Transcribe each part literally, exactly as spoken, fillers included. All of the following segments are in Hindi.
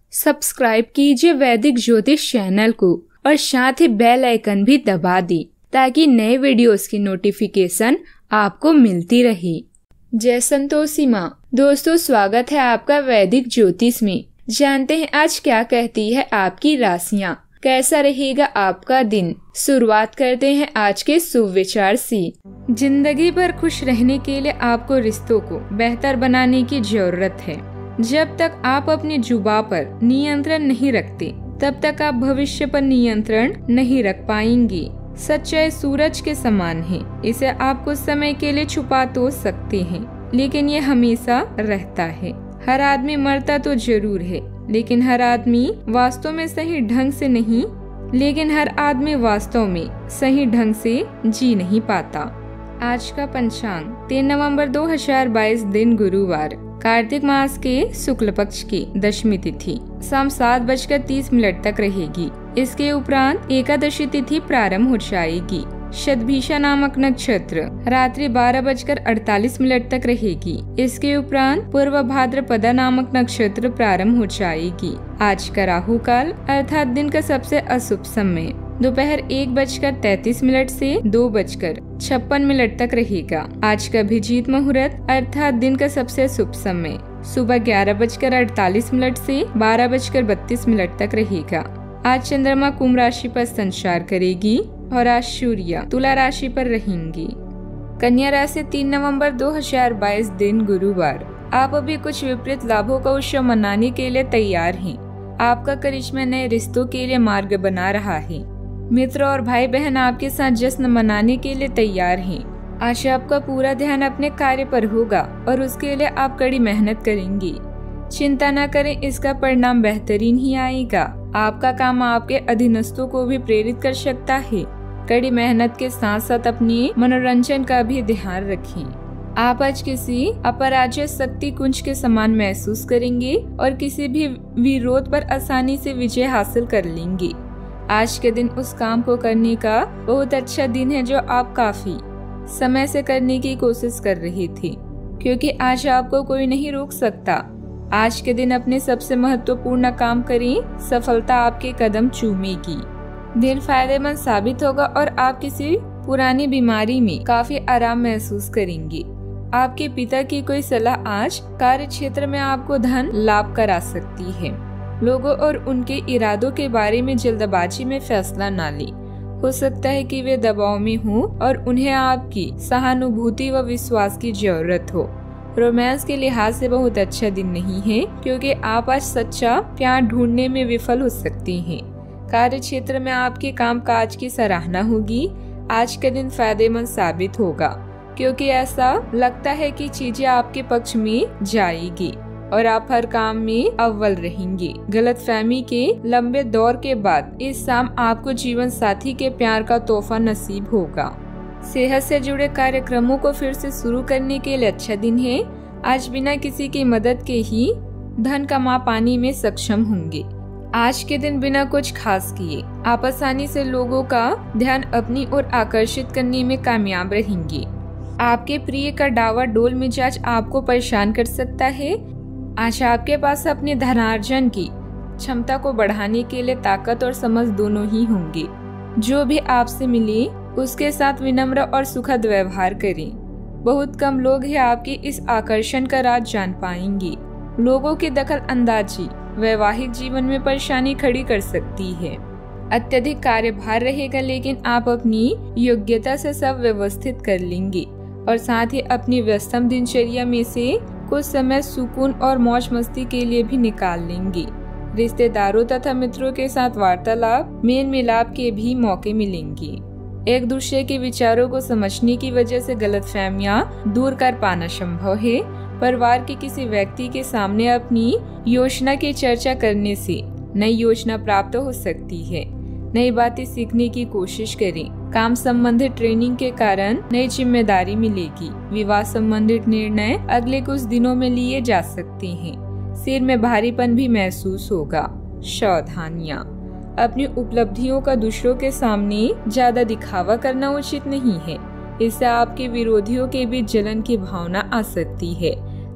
सब्सक्राइब कीजिए वैदिक ज्योतिष चैनल को और साथ ही बेल आइकन भी दबा दी ताकि नए वीडियोस की नोटिफिकेशन आपको मिलती रहे। जय संतोषी माँ। दोस्तों, स्वागत है आपका वैदिक ज्योतिष में। जानते हैं आज क्या कहती है आपकी राशियाँ, कैसा रहेगा आपका दिन। शुरुआत करते हैं आज के सुविचार से। जिंदगी भर खुश रहने के लिए आपको रिश्तों को बेहतर बनाने की जरूरत है। जब तक आप अपनी जुबान पर नियंत्रण नहीं रखते तब तक आप भविष्य पर नियंत्रण नहीं रख पाएंगे। सच्चाई सूरज के समान है, इसे आप कुछ समय के लिए छुपा तो सकते हैं लेकिन ये हमेशा रहता है। हर आदमी मरता तो जरूर है लेकिन हर आदमी वास्तव में सही ढंग से नहीं लेकिन हर आदमी वास्तव में सही ढंग से जी नहीं पाता। आज का पंचांग तीन नवंबर दो हजार बाईस, दिन गुरुवार, कार्तिक मास के शुक्ल पक्ष की दशमी तिथि शाम सात बजकर तीस मिनट तक रहेगी। इसके उपरांत एकादशी तिथि प्रारंभ हो जाएगी। शतभिषा नामक नक्षत्र रात्रि बारह बजकर अड़तालीस मिनट तक रहेगी। इसके उपरांत पूर्व भाद्रपदा नामक नक्षत्र प्रारंभ हो जाएगी। आज का राहु काल अर्थात दिन का सबसे अशुभ समय दोपहर एक बजकर तैतीस मिनट से दो बजकर छप्पन मिनट तक रहेगा। आज का अभिजीत मुहूर्त अर्थात दिन का सबसे शुभ समय सुबह ग्यारह बजकर अड़तालीस मिनट से बारह बजकर बत्तीस मिनट तक रहेगा। आज चंद्रमा कुंभ राशि पर संचार करेगी और आज सूर्य तुला राशि पर रहेंगी। कन्या राशि तीन नवंबर दो हजार बाईस, दिन गुरुवार, आप अभी कुछ विपरीत लाभों का उत्सव मनाने के लिए तैयार हैं। आपका करिश्मा नए रिश्तों के लिए मार्ग बना रहा है। मित्र और भाई बहन आपके साथ जश्न मनाने के लिए तैयार हैं। आज आपका पूरा ध्यान अपने कार्य पर होगा और उसके लिए आप कड़ी मेहनत करेंगी। चिंता न करें, इसका परिणाम बेहतरीन ही आएगा। आपका काम आपके अधीनस्थों को भी प्रेरित कर सकता है। कड़ी मेहनत के साथ साथ अपने मनोरंजन का भी ध्यान रखें। आप आज किसी अपराजय शक्ति कुंज के समान महसूस करेंगे और किसी भी विरोध पर आसानी से विजय हासिल कर लेंगे। आज के दिन उस काम को करने का बहुत अच्छा दिन है जो आप काफी समय से करने की कोशिश कर रहे थे, क्योंकि आज आपको कोई नहीं रोक सकता। आज के दिन अपने सबसे महत्वपूर्ण काम करें, सफलता आपके कदम चूमेगी। दिन फायदेमंद साबित होगा और आप किसी पुरानी बीमारी में काफी आराम महसूस करेंगे। आपके पिता की कोई सलाह आज कार्य क्षेत्र में आपको धन लाभ करा सकती है। लोगों और उनके इरादों के बारे में जल्दबाजी में फैसला न लें। हो सकता है कि वे दबाव में हों और उन्हें आपकी सहानुभूति व विश्वास की जरूरत हो। रोमांस के लिहाज से बहुत अच्छा दिन नहीं है, क्योंकि आप आज सच्चा प्यार ढूंढने में विफल हो सकते हैं। कार्य क्षेत्र में आपके काम काज की सराहना होगी। आज का दिन फायदेमंद साबित होगा, क्योंकि ऐसा लगता है कि चीजें आपके पक्ष में जाएगी और आप हर काम में अव्वल रहेंगे। गलतफहमी के लंबे दौर के बाद इस शाम आपको जीवन साथी के प्यार का तोहफा नसीब होगा। सेहत से जुड़े कार्यक्रमों को फिर से शुरू करने के लिए अच्छा दिन है। आज बिना किसी की मदद के ही धन कमा पाने में सक्षम होंगे। आज के दिन बिना कुछ खास किए आप आसानी से लोगों का ध्यान अपनी ओर आकर्षित करने में कामयाब रहेंगे। आपके प्रिय का डावाडोल मिजाज आपको परेशान कर सकता है। आज आपके पास अपने धनार्जन की क्षमता को बढ़ाने के लिए ताकत और समझ दोनों ही होंगे। जो भी आपसे मिले उसके साथ विनम्र और सुखद व्यवहार करें। बहुत कम लोग हैं आपके इस आकर्षण का राज जान पाएंगे। लोगों की दखल अंदाजी वैवाहिक जीवन में परेशानी खड़ी कर सकती है। अत्यधिक कार्यभार रहेगा लेकिन आप अपनी योग्यता से सब व्यवस्थित कर लेंगे और साथ ही अपनी व्यस्तम दिनचर्या में से कुछ समय सुकून और मौज मस्ती के लिए भी निकाल लेंगे। रिश्तेदारों तथा मित्रों के साथ वार्तालाप मेल मिलाप के भी मौके मिलेंगे। एक दूसरे के विचारों को समझने की वजह से गलतफहमियां दूर कर पाना संभव है। परिवार के किसी व्यक्ति के सामने अपनी योजना की चर्चा करने से नई योजना प्राप्त हो सकती है। नई बातें सीखने की कोशिश करें। काम संबंधित ट्रेनिंग के कारण नई जिम्मेदारी मिलेगी। विवाह संबंधित निर्णय अगले कुछ दिनों में लिए जा सकते हैं। सिर में भारीपन भी महसूस होगा। सावधानियां, अपनी उपलब्धियों का दूसरों के सामने ज्यादा दिखावा करना उचित नहीं है। इससे आपके विरोधियों के बीच जलन की भावना आ सकती है।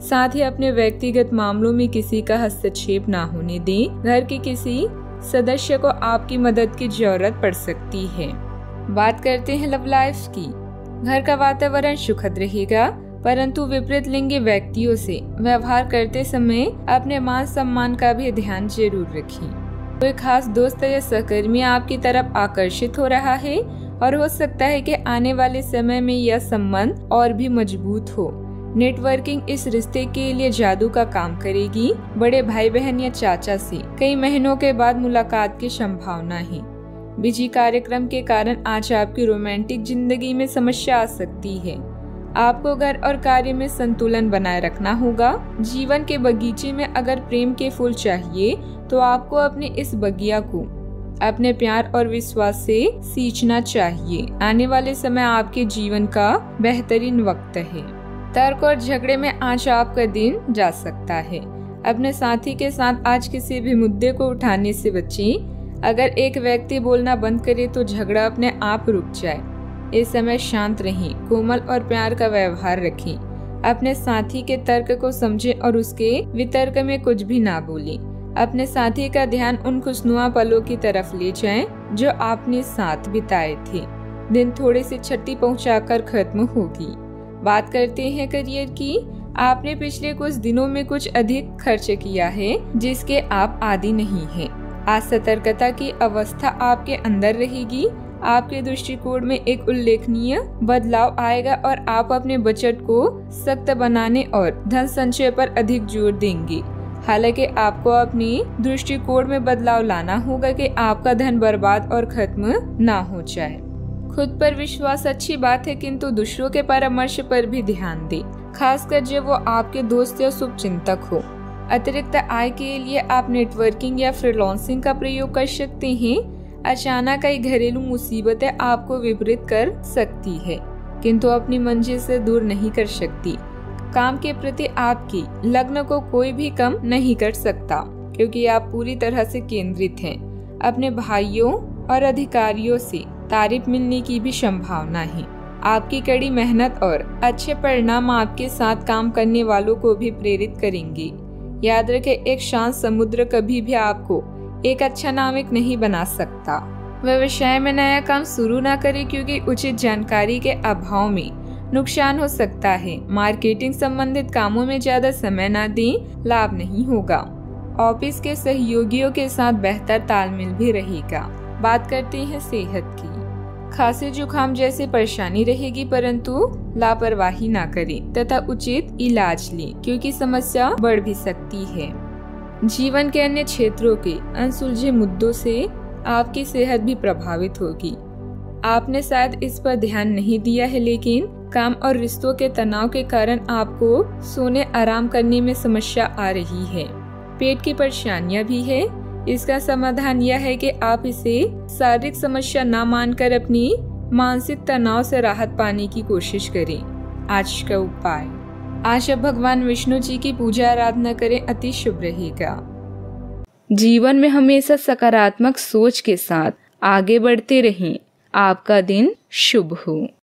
साथ ही अपने व्यक्तिगत मामलों में किसी का हस्तक्षेप ना होने दें। घर के किसी सदस्य को आपकी मदद की जरूरत पड़ सकती है। बात करते हैं लव लाइफ की। घर का वातावरण सुखद रहेगा, परंतु विपरीत लिंगी व्यक्तियों से व्यवहार करते समय अपने मान सम्मान का भी ध्यान जरूर रखें। कोई खास दोस्त या सहकर्मी आपकी तरफ आकर्षित हो रहा है और हो सकता है कि आने वाले समय में यह संबंध और भी मजबूत हो। नेटवर्किंग इस रिश्ते के लिए जादू का काम करेगी। बड़े भाई बहन या चाचा से कई महीनों के बाद मुलाकात की संभावना है। बिजी कार्यक्रम के कारण आज आपकी रोमांटिक जिंदगी में समस्या आ सकती है। आपको घर और कार्य में संतुलन बनाए रखना होगा। जीवन के बगीचे में अगर प्रेम के फूल चाहिए तो आपको अपने इस बगिया को अपने प्यार और विश्वास से सींचना चाहिए। आने वाले समय आपके जीवन का बेहतरीन वक्त है। तर्क और झगड़े में आज आपका दिन जा सकता है। अपने साथी के साथ आज किसी भी मुद्दे को उठाने से बचें। अगर एक व्यक्ति बोलना बंद करे तो झगड़ा अपने आप रुक जाए। इस समय शांत रहें, कोमल और प्यार का व्यवहार रखें। अपने साथी के तर्क को समझें और उसके वितर्क में कुछ भी ना बोलें। अपने साथी का ध्यान उन खुशनुमा पलों की तरफ ले जाएं जो आपने साथ बिताए थे। दिन थोड़ी सी छठी पहुंचाकर खत्म होगी। बात करते हैं करियर की। आपने पिछले कुछ दिनों में कुछ अधिक खर्च किया है जिसके आप आदी नहीं हैं। आज सतर्कता की अवस्था आपके अंदर रहेगी। आपके दृष्टिकोण में एक उल्लेखनीय बदलाव आएगा और आप अपने बजट को सख्त बनाने और धन संचय पर अधिक जोर देंगे। हालांकि आपको अपनी दृष्टिकोण में बदलाव लाना होगा कि आपका धन बर्बाद और खत्म ना हो जाए। खुद पर विश्वास अच्छी बात है, किंतु दूसरों के परामर्श पर भी ध्यान दें, खासकर जब वो आपके दोस्त या शुभ चिंतक हो। अतिरिक्त आय के लिए आप नेटवर्किंग या फ्रीलांसिंग का प्रयोग कर सकते हैं। अचानक कई घरेलू मुसीबतें आपको विपरीत कर सकती है, किंतु अपनी मंजिल से दूर नहीं कर सकती। काम के प्रति आपकी लगन को कोई भी कम नहीं कर सकता, क्योंकि आप पूरी तरह से केंद्रित हैं। अपने भाइयों और अधिकारियों से तारीफ मिलने की भी संभावना है। आपकी कड़ी मेहनत और अच्छे परिणाम आपके साथ काम करने वालों को भी प्रेरित करेंगे। याद रखें, एक शांत समुद्र कभी भी आपको एक अच्छा नाविक नहीं बना सकता। व्यवसाय में नया काम शुरू न करें, क्योंकि उचित जानकारी के अभाव में नुकसान हो सकता है। मार्केटिंग संबंधित कामों में ज्यादा समय न दें, लाभ नहीं होगा। ऑफिस के सहयोगियों के साथ बेहतर तालमेल भी रहेगा। बात करते हैं सेहत की। खांसी जुकाम जैसी परेशानी रहेगी, परंतु लापरवाही ना करें तथा उचित इलाज लें, क्योंकि समस्या बढ़ भी सकती है। जीवन के अन्य क्षेत्रों के अनसुलझे मुद्दों से आपकी सेहत भी प्रभावित होगी। आपने शायद इस पर ध्यान नहीं दिया है, लेकिन काम और रिश्तों के तनाव के कारण आपको सोने आराम करने में समस्या आ रही है। पेट की परेशानियां भी है। इसका समाधान यह है कि आप इसे शारीरिक समस्या न मानकर अपनी मानसिक तनाव से राहत पाने की कोशिश करें। आज का उपाय, आज अब भगवान विष्णु जी की पूजा आराधना करें, अति शुभ रहेगा। जीवन में हमेशा सकारात्मक सोच के साथ आगे बढ़ते रहें। आपका दिन शुभ हो।